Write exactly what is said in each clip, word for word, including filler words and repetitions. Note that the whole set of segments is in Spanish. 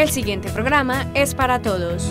El siguiente programa es para todos.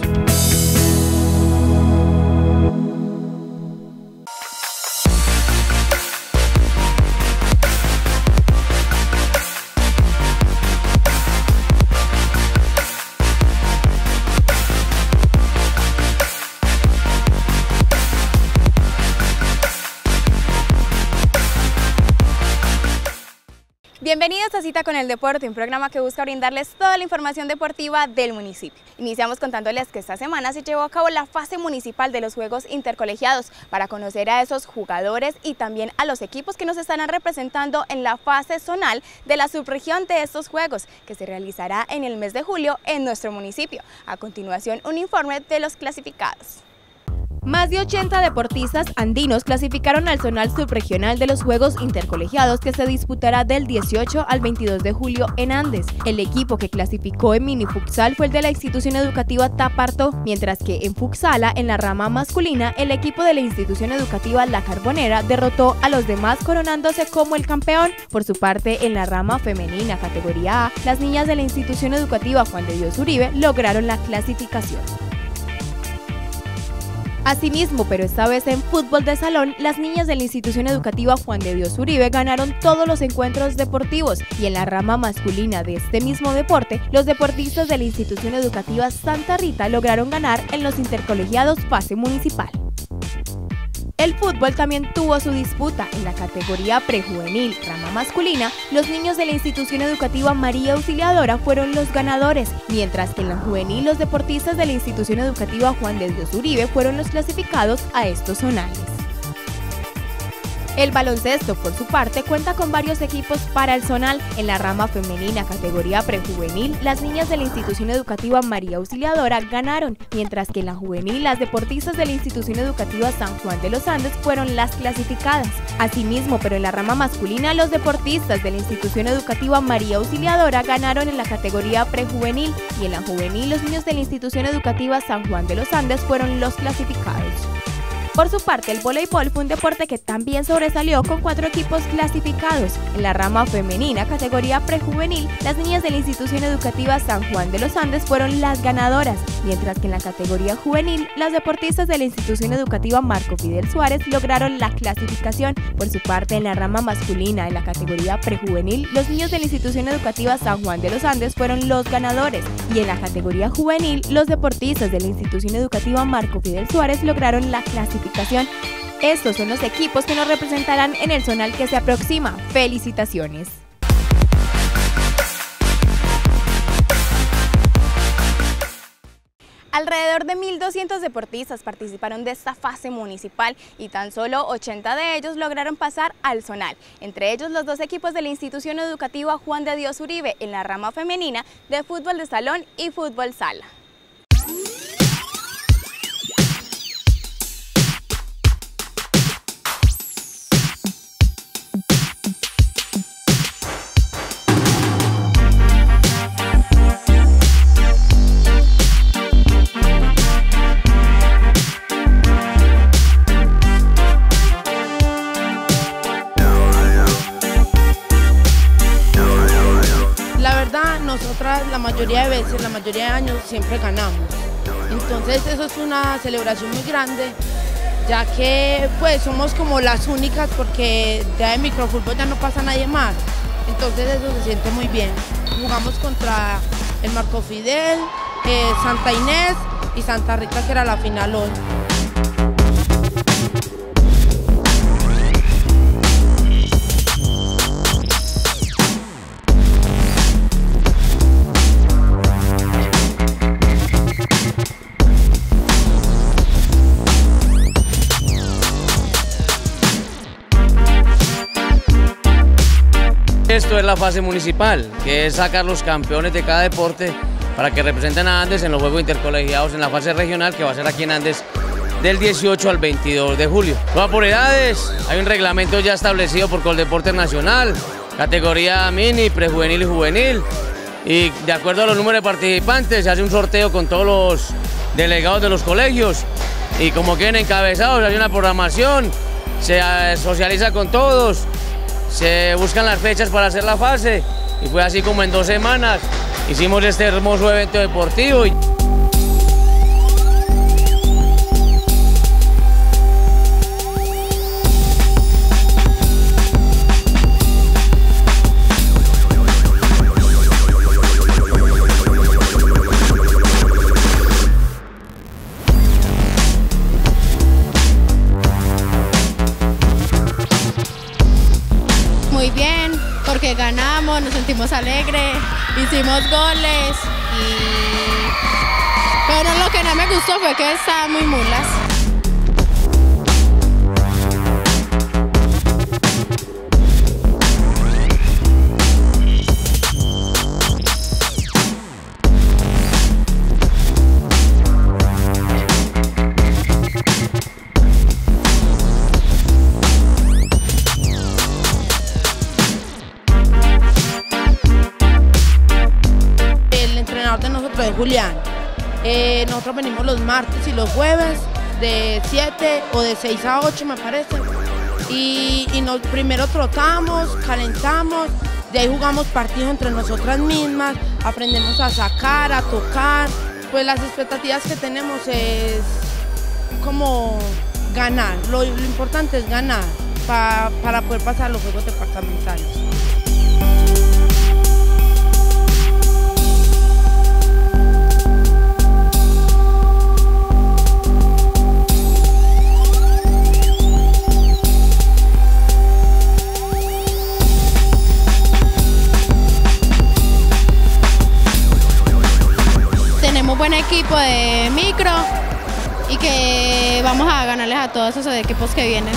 Bienvenidos a Cita con el Deporte, un programa que busca brindarles toda la información deportiva del municipio. Iniciamos contándoles que esta semana se llevó a cabo la fase municipal de los Juegos Intercolegiados para conocer a esos jugadores y también a los equipos que nos estarán representando en la fase zonal de la subregión de estos Juegos, que se realizará en el mes de julio en nuestro municipio. A continuación, un informe de los clasificados. Más de ochenta deportistas andinos clasificaron al zonal subregional de los Juegos Intercolegiados que se disputará del dieciocho al veintidós de julio en Andes. El equipo que clasificó en mini futsal fue el de la institución educativa Taparto, mientras que en futsala, en la rama masculina, el equipo de la institución educativa La Carbonera derrotó a los demás coronándose como el campeón. Por su parte, en la rama femenina categoría A, las niñas de la institución educativa Juan de Dios Uribe lograron la clasificación. Asimismo, pero esta vez en fútbol de salón, las niñas de la institución educativa Juan de Dios Uribe ganaron todos los encuentros deportivos y en la rama masculina de este mismo deporte, los deportistas de la institución educativa Santa Rita lograron ganar en los intercolegiados fase municipal. El fútbol también tuvo su disputa. En la categoría prejuvenil, rama masculina, los niños de la institución educativa María Auxiliadora fueron los ganadores, mientras que en la juvenil los deportistas de la institución educativa Juan de Dios Uribe fueron los clasificados a estos zonales. El baloncesto, por su parte, cuenta con varios equipos para el zonal. En la rama femenina, categoría prejuvenil, las niñas de la institución educativa María Auxiliadora ganaron, mientras que en la juvenil, las deportistas de la institución educativa San Juan de los Andes fueron las clasificadas. Asimismo, pero en la rama masculina, los deportistas de la institución educativa María Auxiliadora ganaron en la categoría prejuvenil y en la juvenil, los niños de la institución educativa San Juan de los Andes fueron los clasificados. Por su parte, el voleibol fue un deporte que también sobresalió con cuatro equipos clasificados. En la rama femenina, categoría prejuvenil, las niñas de la institución educativa San Juan de los Andes fueron las ganadoras, mientras que en la categoría juvenil, las deportistas de la institución educativa Marco Fidel Suárez lograron la clasificación. Por su parte, en la rama masculina, en la categoría prejuvenil, los niños de la institución educativa San Juan de los Andes fueron los ganadores, y en la categoría juvenil, los deportistas de la institución educativa Marco Fidel Suárez lograron la clasificación. Estos son los equipos que nos representarán en el zonal que se aproxima. ¡Felicitaciones! Alrededor de mil doscientos deportistas participaron de esta fase municipal y tan solo ochenta de ellos lograron pasar al zonal, entre ellos los dos equipos de la institución educativa Juan de Dios Uribe en la rama femenina de fútbol de salón y fútbol sala. Nosotras la mayoría de veces, la mayoría de años siempre ganamos, entonces eso es una celebración muy grande, ya que pues somos como las únicas porque ya de microfútbol ya no pasa nadie más, entonces eso se siente muy bien. Jugamos contra el Marco Fidel, eh, Santa Inés y Santa Rita, que era la final hoy. Esto es la fase municipal, que es sacar los campeones de cada deporte para que representen a Andes en los Juegos Intercolegiados en la fase regional, que va a ser aquí en Andes del dieciocho al veintidós de julio. Va por edades, hay un reglamento ya establecido por Coldeportes Nacional, categoría mini, prejuvenil y juvenil, y de acuerdo a los números de participantes se hace un sorteo con todos los delegados de los colegios y como queden encabezados hay una programación, se socializa con todos, se buscan las fechas para hacer la fase y fue así como en dos semanas hicimos este hermoso evento deportivo. Muy bien, porque ganamos, nos sentimos alegres, hicimos goles y... Pero lo que no me gustó fue que estaban muy mulas. De nosotros es Julián. Eh, nosotros venimos los martes y los jueves de siete o de seis a ocho me parece, y, y nos, primero trotamos, calentamos, de ahí jugamos partidos entre nosotras mismas, aprendemos a sacar, a tocar. Pues las expectativas que tenemos es como ganar, lo, lo importante es ganar pa, para poder pasar los juegos departamentales. Tenemos buen equipo de micro y que vamos a ganarles a todos esos equipos que vienen.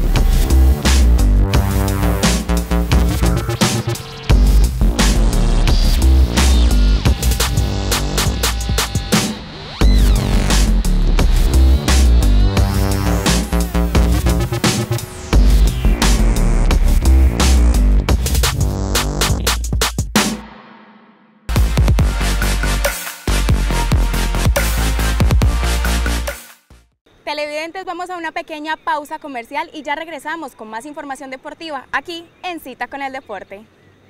Televidentes, vamos a una pequeña pausa comercial y ya regresamos con más información deportiva aquí en Cita con el Deporte.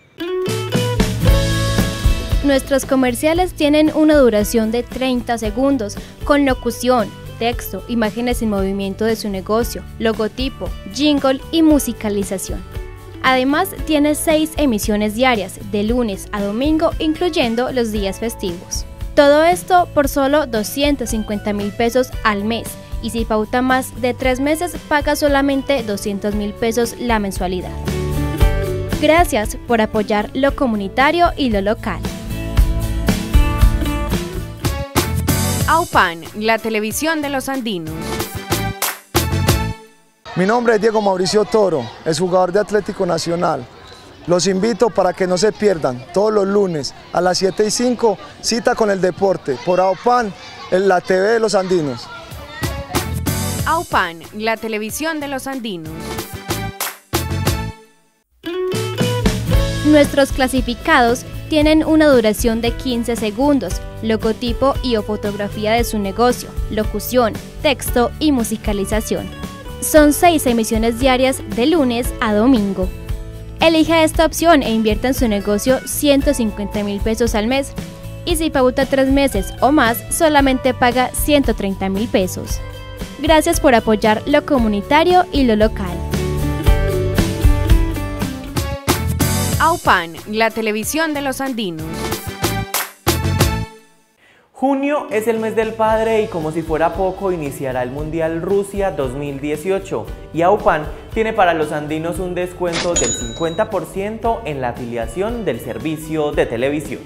Nuestros comerciales tienen una duración de treinta segundos, con locución, texto, imágenes en movimiento de su negocio, logotipo, jingle y musicalización. Además, tiene seis emisiones diarias, de lunes a domingo, incluyendo los días festivos. Todo esto por solo doscientos cincuenta mil pesos al mes. Y si pauta más de tres meses, paga solamente doscientos mil pesos la mensualidad. Gracias por apoyar lo comunitario y lo local. AUPAN, la televisión de los andinos. Mi nombre es Diego Mauricio Toro, es jugador de Atlético Nacional. Los invito para que no se pierdan todos los lunes a las siete y cinco, Cita con el Deporte, por AUPAN, en la T V de los andinos. AUPAN, la televisión de los andinos. Nuestros clasificados tienen una duración de quince segundos, logotipo y o fotografía de su negocio, locución, texto y musicalización. Son seis emisiones diarias de lunes a domingo. Elija esta opción e invierta en su negocio ciento cincuenta mil pesos al mes. Y si pauta tres meses o más, solamente paga ciento treinta mil pesos. Gracias por apoyar lo comunitario y lo local. AUPAN, la televisión de los andinos. Junio es el mes del padre y como si fuera poco iniciará el Mundial Rusia dos mil dieciocho y AUPAN tiene para los andinos un descuento del cincuenta por ciento en la afiliación del servicio de televisión.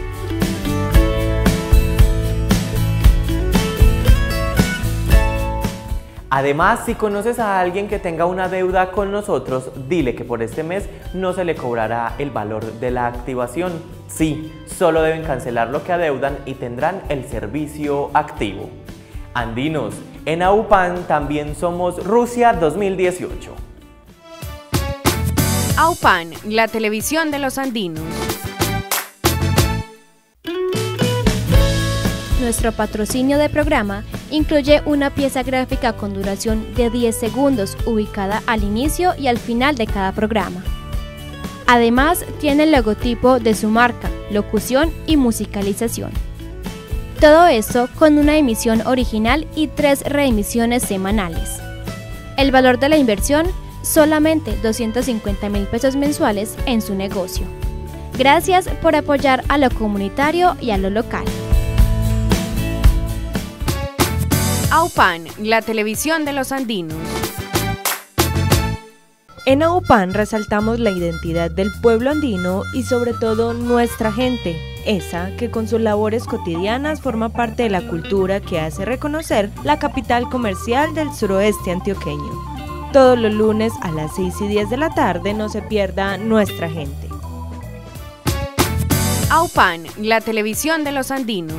Además, si conoces a alguien que tenga una deuda con nosotros, dile que por este mes no se le cobrará el valor de la activación. Sí, solo deben cancelar lo que adeudan y tendrán el servicio activo. Andinos, en AUPAN también somos Rusia dos mil dieciocho. AUPAN, la televisión de los andinos. Nuestro patrocinio de programa incluye una pieza gráfica con duración de diez segundos ubicada al inicio y al final de cada programa. Además, tiene el logotipo de su marca, locución y musicalización. Todo esto con una emisión original y tres reemisiones semanales. El valor de la inversión, solamente doscientos cincuenta mil pesos mensuales en su negocio. Gracias por apoyar a lo comunitario y a lo local. AUPAN, la televisión de los andinos. En AUPAN resaltamos la identidad del pueblo andino y sobre todo nuestra gente, esa que con sus labores cotidianas forma parte de la cultura que hace reconocer la capital comercial del suroeste antioqueño. Todos los lunes a las seis y diez de la tarde no se pierda nuestra gente. AUPAN, la televisión de los andinos.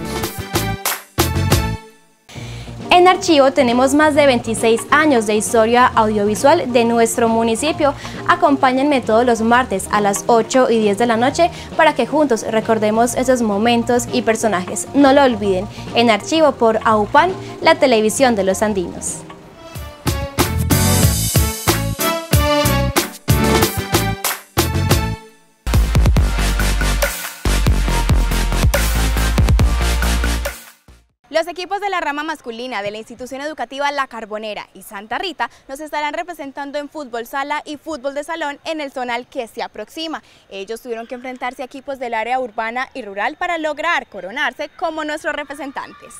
En Archivo tenemos más de veintiséis años de historia audiovisual de nuestro municipio. Acompáñenme todos los martes a las ocho y diez de la noche para que juntos recordemos esos momentos y personajes. No lo olviden, en Archivo por AUPAN, la televisión de los andinos. Los equipos de la rama masculina de la institución educativa La Carbonera y Santa Rita nos estarán representando en fútbol sala y fútbol de salón en el zonal que se aproxima. Ellos tuvieron que enfrentarse a equipos del área urbana y rural para lograr coronarse como nuestros representantes.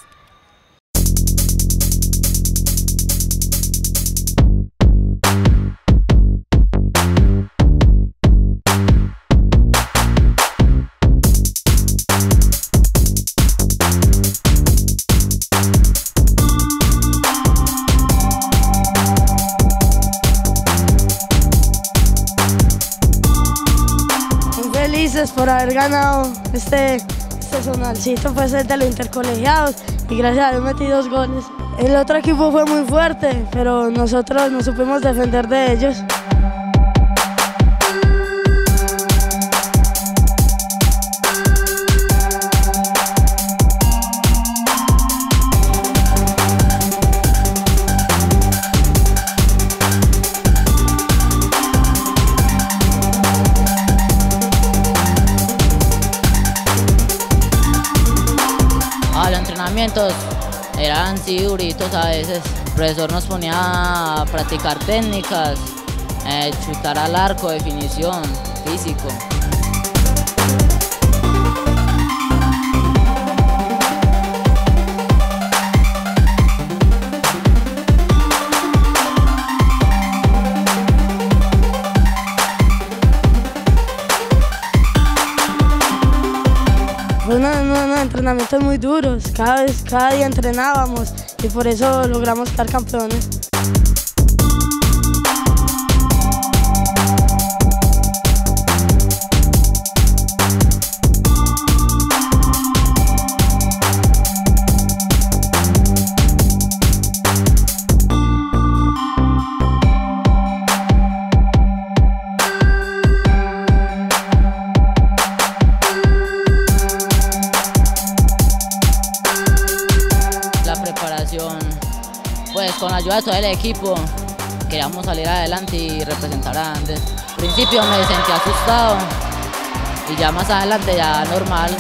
Por haber ganado este, este zonalcito pues de los intercolegiados y gracias a Dios metí dos goles. El otro equipo fue muy fuerte, pero nosotros nos supimos defender de ellos. Eran sí duritos a veces, el profesor nos ponía a practicar técnicas, eh, chutar al arco, definición, físico. Fue unos entrenamientos muy duros, cada, vez, cada día entrenábamos y por eso logramos estar campeones. Pues con la ayuda de todo el equipo queríamos salir adelante y representar a Andes. Al principio me sentí asustado y ya más adelante ya normal.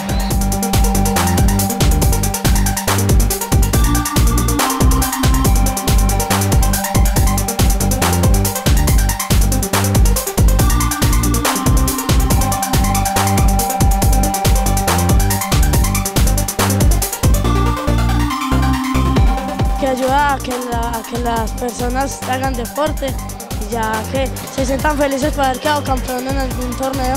Que ayuda a que, la, a que las personas hagan deporte y ya que se sientan felices por haber quedado campeón en algún torneo.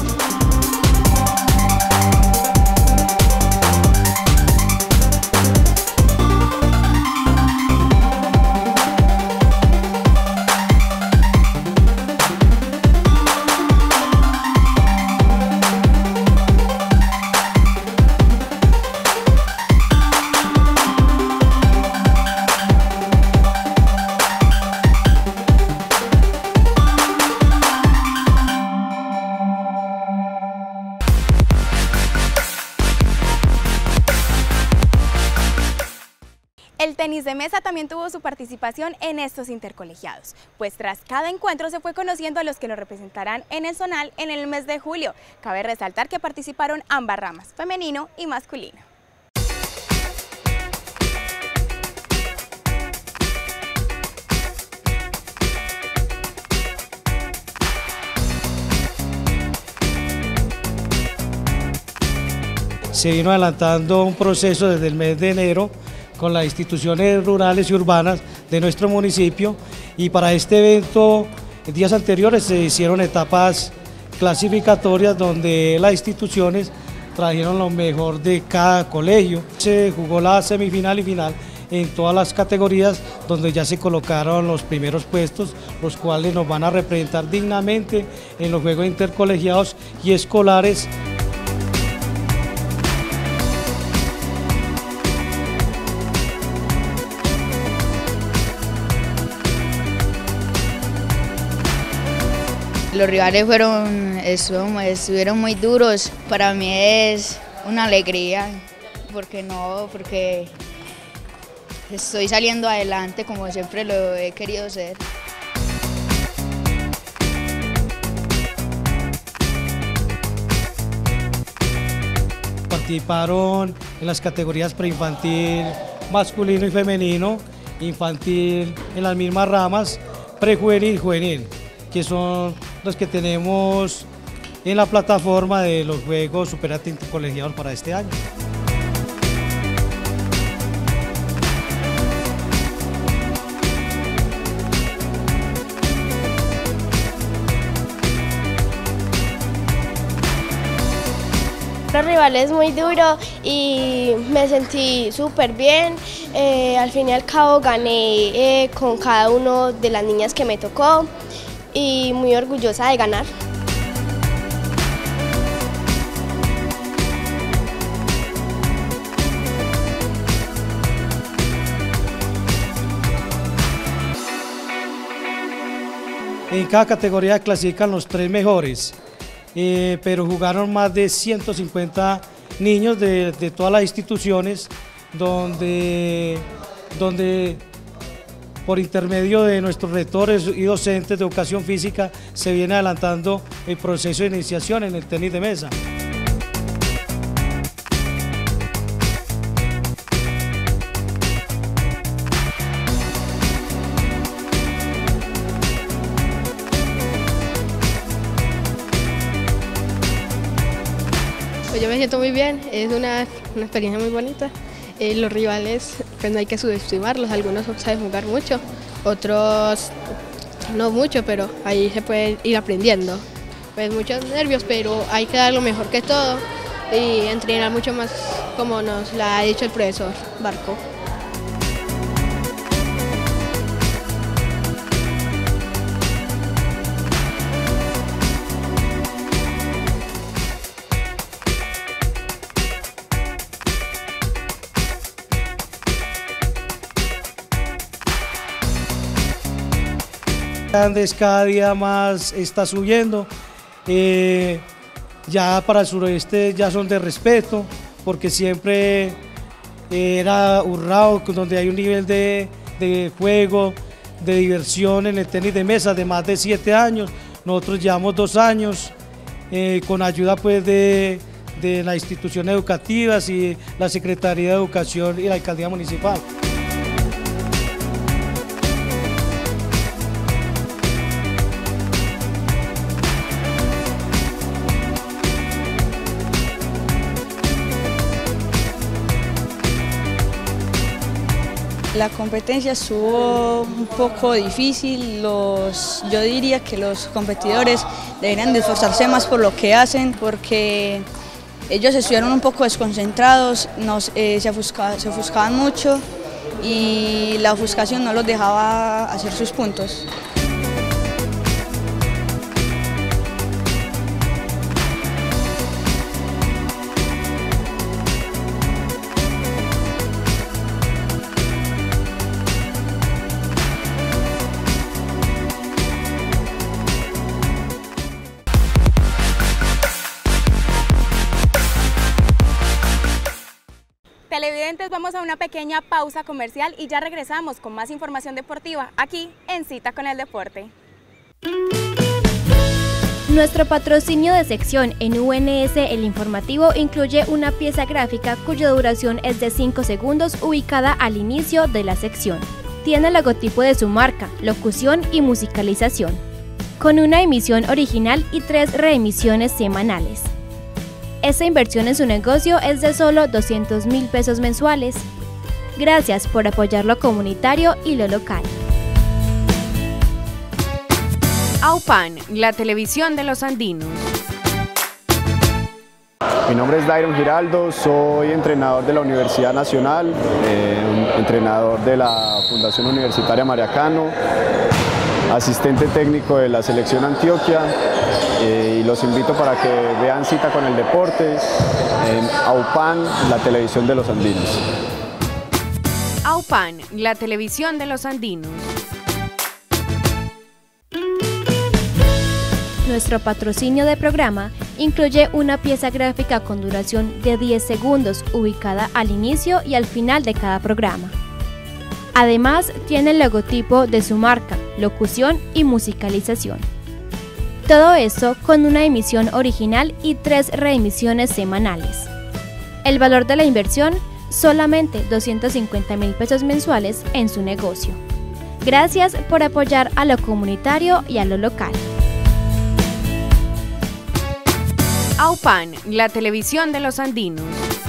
tenis de mesa también tuvo su participación en estos intercolegiados, pues tras cada encuentro se fue conociendo a los que nos representarán en el zonal en el mes de julio. Cabe resaltar que participaron ambas ramas, femenino y masculino. Se vino adelantando un proceso desde el mes de enero con las instituciones rurales y urbanas de nuestro municipio, y para este evento en días anteriores se hicieron etapas clasificatorias donde las instituciones trajeron lo mejor de cada colegio. Se jugó la semifinal y final en todas las categorías, donde ya se colocaron los primeros puestos, los cuales nos van a representar dignamente en los juegos intercolegiados y escolares. Los rivales fueron, estuvieron muy duros. Para mí es una alegría, porque no, porque estoy saliendo adelante como siempre lo he querido ser. Participaron en las categorías preinfantil, masculino y femenino, infantil en las mismas ramas, prejuvenil y juvenil, que son los que tenemos en la plataforma de los Juegos Superate Intercolegiados para este año. Los rivales muy duro y me sentí súper bien. Eh, al fin y al cabo gané eh, con cada una de las niñas que me tocó, y muy orgullosa de ganar. En cada categoría clasifican los tres mejores, eh, pero jugaron más de ciento cincuenta niños de, de todas las instituciones, donde, donde por intermedio de nuestros rectores y docentes de educación física se viene adelantando el proceso de iniciación en el tenis de mesa. Pues yo me siento muy bien, es una, una experiencia muy bonita. Eh, los rivales, pues no hay que subestimarlos, algunos saben jugar mucho, otros no mucho, pero ahí se puede ir aprendiendo. Pues muchos nervios, pero hay que dar lo mejor que todo y entrenar mucho más, como nos lo ha dicho el profesor Barco. Andes cada día más está subiendo, eh, ya para el suroeste ya son de respeto, porque siempre era Urrao, donde hay un nivel de, de juego, de diversión en el tenis de mesa de más de siete años, nosotros llevamos dos años, eh, con ayuda pues de, de las instituciones educativas y la Secretaría de Educación y la Alcaldía Municipal. La competencia estuvo un poco difícil, los, yo diría que los competidores deberían de esforzarse más por lo que hacen, porque ellos estuvieron un poco desconcentrados, nos, eh, se, ofusca, se ofuscaban mucho y la ofuscación no los dejaba hacer sus puntos. Televidentes, vamos a una pequeña pausa comercial y ya regresamos con más información deportiva aquí en Cita con el Deporte. Nuestro patrocinio de sección en U N S El Informativo incluye una pieza gráfica cuya duración es de cinco segundos ubicada al inicio de la sección. Tiene el logotipo de su marca, locución y musicalización, con una emisión original y tres reemisiones semanales. Esta inversión en su negocio es de solo doscientos mil pesos mensuales. Gracias por apoyar lo comunitario y lo local. AUPAN, la televisión de los andinos. Mi nombre es Dairon Giraldo, soy entrenador de la Universidad Nacional, eh, entrenador de la Fundación Universitaria Mariacano, asistente técnico de la Selección Antioquia, eh, y los invito para que vean Cita con el Deporte en AUPAN, la televisión de los andinos. AUPAN, la televisión de los andinos. Nuestro patrocinio de programa incluye una pieza gráfica con duración de diez segundos ubicada al inicio y al final de cada programa. Además, tiene el logotipo de su marca, locución y musicalización. Todo esto con una emisión original y tres reemisiones semanales. El valor de la inversión, solamente doscientos cincuenta mil pesos mensuales en su negocio. Gracias por apoyar a lo comunitario y a lo local. AUPAN, la televisión de los andinos.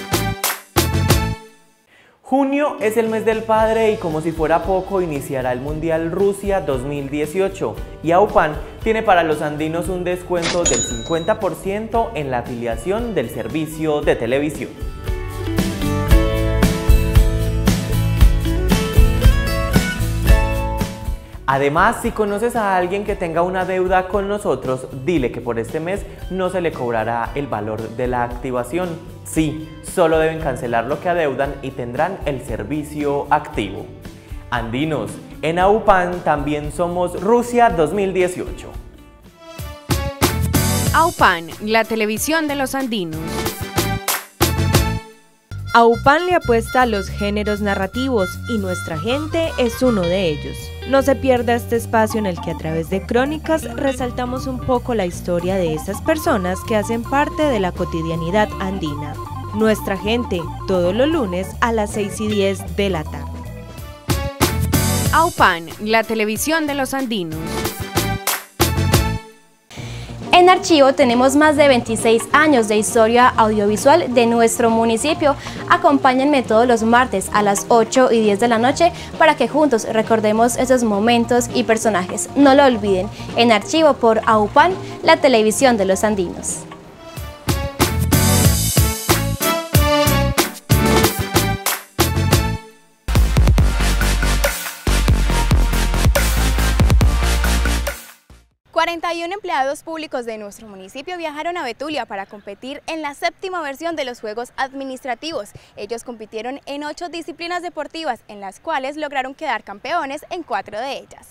Junio es el mes del padre y como si fuera poco iniciará el Mundial Rusia dos mil dieciocho y AUPAN tiene para los andinos un descuento del cincuenta por ciento en la afiliación del servicio de televisión. Además, si conoces a alguien que tenga una deuda con nosotros, dile que por este mes no se le cobrará el valor de la activación. Sí, solo deben cancelar lo que adeudan y tendrán el servicio activo. Andinos, en AUPAN también somos Rusia dos mil dieciocho. AUPAN, la televisión de los andinos. AUPAN le apuesta a los géneros narrativos y nuestra gente es uno de ellos. No se pierda este espacio en el que a través de crónicas resaltamos un poco la historia de esas personas que hacen parte de la cotidianidad andina. Nuestra gente, todos los lunes a las seis y diez de la tarde. AUPAN, la televisión de los andinos. En Archivo tenemos más de veintiséis años de historia audiovisual de nuestro municipio. Acompáñenme todos los martes a las ocho y diez de la noche para que juntos recordemos esos momentos y personajes. No lo olviden, en Archivo por AUPAN, la televisión de los andinos. cuarenta y uno empleados públicos de nuestro municipio viajaron a Betulia para competir en la séptima versión de los Juegos Administrativos. Ellos compitieron en ocho disciplinas deportivas, en las cuales lograron quedar campeones en cuatro de ellas.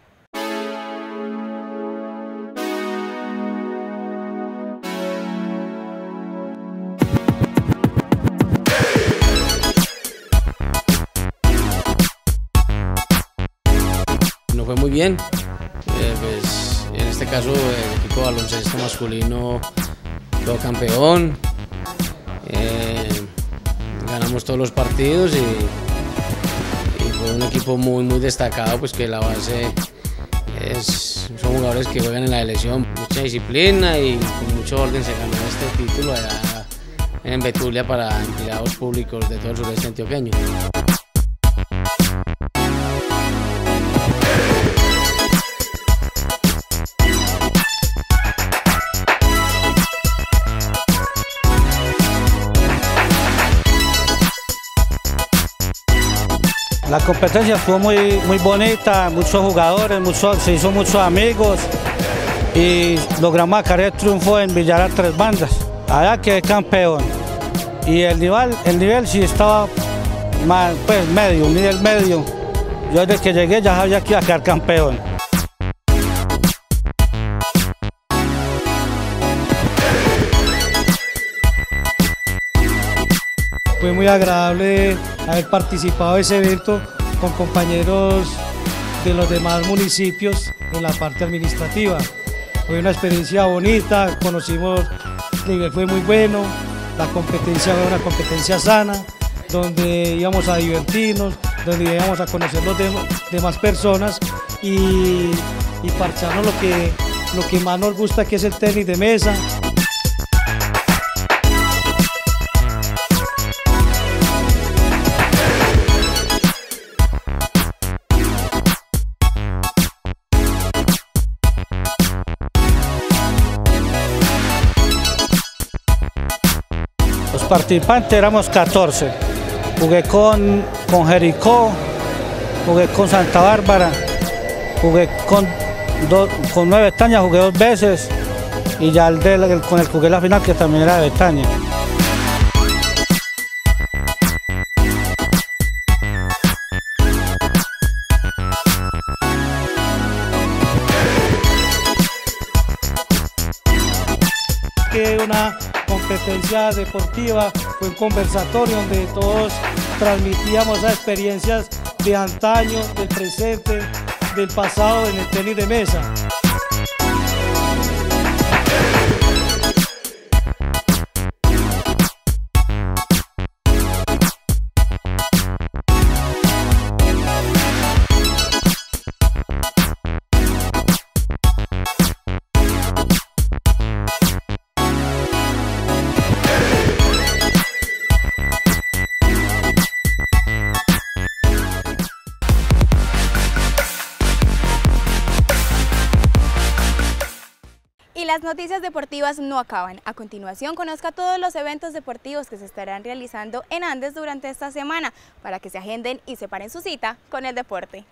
No fue muy bien, eh, pues en este caso el equipo de baloncesto masculino quedó campeón, eh, ganamos todos los partidos y, y fue un equipo muy muy destacado, pues que la base es, son jugadores que juegan en la elección, mucha disciplina y con mucho orden se ganó este título allá en Betulia para empleados públicos de todo el sureste antioqueño. La competencia fue muy, muy bonita, muchos jugadores, muchos, se hizo muchos amigos y logramos sacar el triunfo en Villar a Tres Bandas. Allá quedé campeón y el nivel, el nivel sí estaba más, pues medio, un nivel medio. Yo desde que llegué ya sabía que iba a quedar campeón. fue muy agradable haber participado de ese evento con compañeros de los demás municipios en la parte administrativa. Fue una experiencia bonita, conocimos, el nivel fue muy bueno, la competencia fue una competencia sana, donde íbamos a divertirnos, donde íbamos a conocer los demás personas y, y parcharnos lo que, lo que más nos gusta, que es el tenis de mesa. Los participantes éramos catorce. Jugué con, con Jericó, jugué con Santa Bárbara, jugué con, do, con Nueva Betania, jugué dos veces y ya el de, el, con el jugué la final, que también era de Betania. Que una competencia deportiva, fue un conversatorio donde todos transmitíamos esas experiencias de antaño, del presente, del pasado en el tenis de mesa. Y las noticias deportivas no acaban. A continuación, conozca todos los eventos deportivos que se estarán realizando en Andes durante esta semana para que se agenden y separen su cita con el deporte.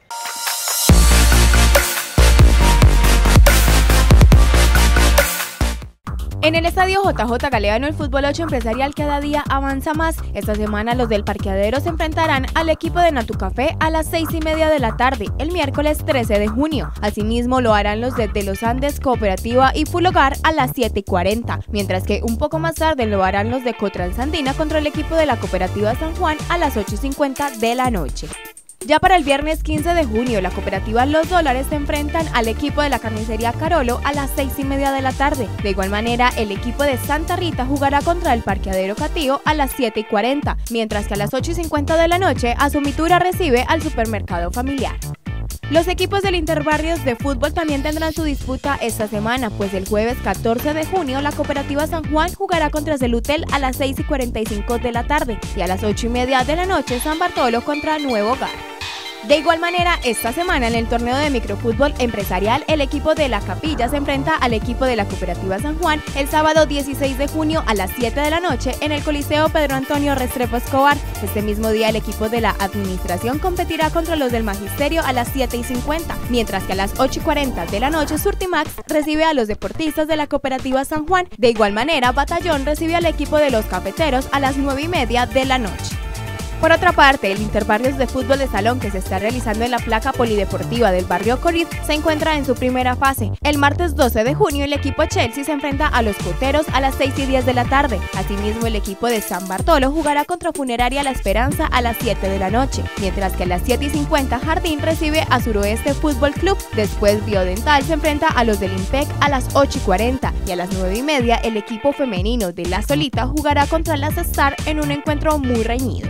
En el estadio J J Galeano, el fútbol ocho empresarial cada día avanza más. Esta semana los del Parqueadero se enfrentarán al equipo de Natucafé a las seis y media de la tarde, el miércoles trece de junio. Asimismo lo harán los de, de los Andes Cooperativa y Full Hogar a las siete y cuarenta, mientras que un poco más tarde lo harán los de Cotransandina contra el equipo de la Cooperativa San Juan a las ocho y cincuenta de la noche. Ya para el viernes quince de junio, la cooperativa Los Dólares se enfrentan al equipo de la carnicería Carolo a las seis y media de la tarde. De igual manera, el equipo de Santa Rita jugará contra el Parqueadero Catío a las siete y cuarenta, mientras que a las ocho y cincuenta de la noche, Asumitura recibe al supermercado familiar. Los equipos del Interbarrios de fútbol también tendrán su disputa esta semana, pues el jueves catorce de junio la Cooperativa San Juan jugará contra Celutel a las seis y cuarenta y cinco de la tarde y a las ocho y media de la noche San Bartolo contra Nuevo Hogar. De igual manera, esta semana en el torneo de microfútbol empresarial, el equipo de La Capilla se enfrenta al equipo de la Cooperativa San Juan el sábado dieciséis de junio a las siete de la noche en el Coliseo Pedro Antonio Restrepo Escobar. Este mismo día el equipo de la Administración competirá contra los del Magisterio a las siete y cincuenta, mientras que a las ocho y cuarenta de la noche Surtimax recibe a los deportistas de la Cooperativa San Juan. De igual manera, Batallón recibe al equipo de los Cafeteros a las nueve y media de la noche. Por otra parte, el Interbarrios de fútbol de salón que se está realizando en la placa polideportiva del barrio Corid se encuentra en su primera fase. El martes doce de junio el equipo Chelsea se enfrenta a los Coteros a las seis y diez de la tarde. Asimismo, el equipo de San Bartolo jugará contra Funeraria La Esperanza a las siete de la noche, mientras que a las siete y cincuenta Jardín recibe a Suroeste Fútbol Club. Después Biodental se enfrenta a los del Impec a las ocho y cuarenta y a las nueve y media el equipo femenino de La Solita jugará contra las Star en un encuentro muy reñido.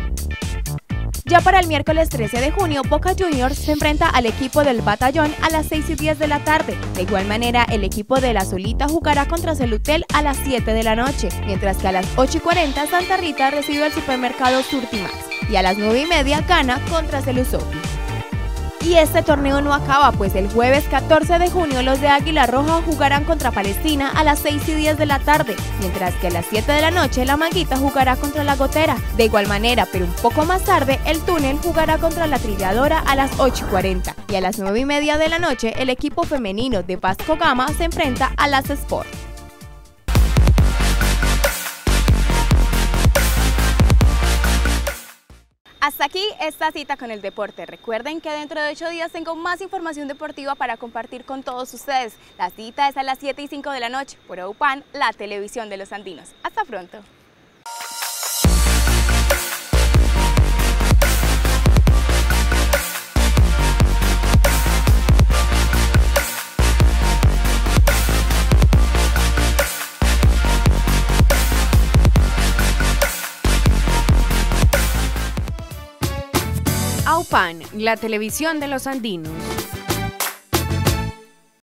Ya para el miércoles trece de junio, Boca Juniors se enfrenta al equipo del Batallón a las seis y diez de la tarde. De igual manera, el equipo de La Solita jugará contra Celutel a las siete de la noche, mientras que a las ocho y cuarenta Santa Rita recibe al supermercado Surtimax y a las nueve y media gana contra Celusofi. Y este torneo no acaba, pues el jueves catorce de junio los de Águila Roja jugarán contra Palestina a las seis y diez de la tarde, mientras que a las siete de la noche la Manguita jugará contra la Gotera. De igual manera, pero un poco más tarde, el Túnel jugará contra la Trilladora a las ocho y cuarenta y a las nueve y media de la noche el equipo femenino de Vasco Gama se enfrenta a las Sport. Hasta aquí esta cita con el deporte. Recuerden que dentro de ocho días tengo más información deportiva para compartir con todos ustedes. La cita es a las siete y cinco de la noche por OUPAN, la televisión de los andinos. Hasta pronto. AUPAN, la televisión de los andinos.